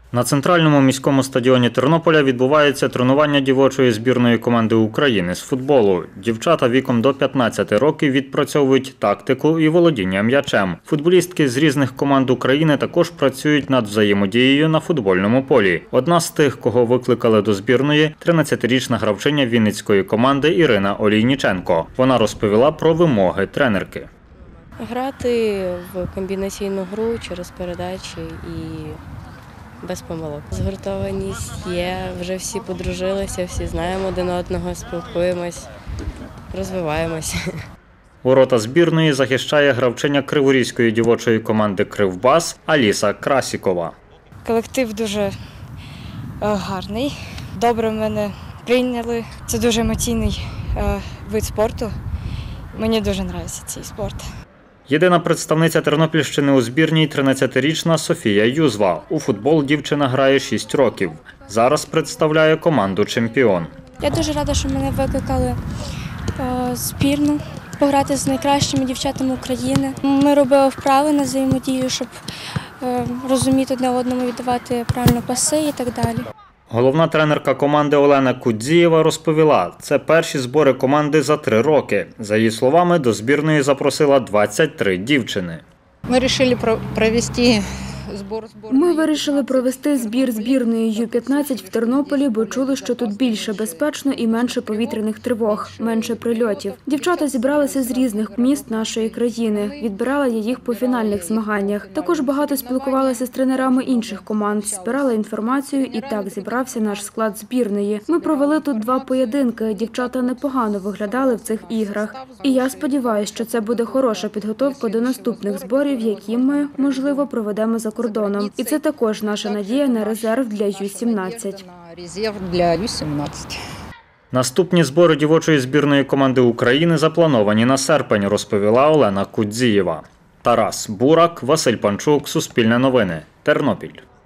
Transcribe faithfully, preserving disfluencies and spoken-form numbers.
На центральному міському стадіоні Тернополя відбувається тренування дівочої збірної команди України з футболу. Дівчата віком до п'ятнадцяти років відпрацьовують тактику і володіння м'ячем. Футболістки з різних команд України також працюють над взаємодією на футбольному полі. Одна з тих, кого викликали до збірної – тринадцятирічна гравчиня вінницької команди Ірина Олійніченко. Вона розповіла про вимоги тренерки. Грати в комбінаційну гру через передачі і без помилок. Згуртованість є, вже всі подружилися, всі знаємо один одного, спілкуємось, розвиваємось. Ворота збірної захищає гравчиня криворізької дівочої команди «Кривбас» Аліса Красікова. Колектив дуже гарний, добре мене прийняли. Це дуже емоційний вид спорту. Мені дуже подобається цей спорт. Єдина представниця Тернопільщини у збірній – тринадцятирічна Софія Юзва. У футбол дівчина грає шість років. Зараз представляє команду «Чемпіон». Я дуже рада, що мене викликали в збірну пограти з найкращими дівчатами України. Ми робили вправи на взаємодію, щоб розуміти одне одному, віддавати правильно паси і так далі. Головна тренерка команди Олена Кудзієва розповіла, це перші збори команди за три роки. За її словами, до збірної запросила двадцять три дівчини. Ми вирішили провести збір. Ми вирішили провести збір збірної Ю п'ятнадцять в Тернополі, бо чули, що тут більше безпечно і менше повітряних тривог, менше прильотів. Дівчата зібралися з різних міст нашої країни. Відбирала я їх по фінальних змаганнях. Також багато спілкувалася з тренерами інших команд, збирала інформацію, і так зібрався наш склад збірної. Ми провели тут два поєдинки. Дівчата непогано виглядали в цих іграх. І я сподіваюся, що це буде хороша підготовка до наступних зборів, які ми, можливо, проведемо за кордоном. І це також наша надія на резерв для Ю сімнадцять. Резерв для Ю сімнадцять. Наступні збори дівочої збірної команди України заплановані на серпень, розповіла Олена Кудзієва. Тарас Бурак, Василь Панчук, Суспільне новини, Тернопіль.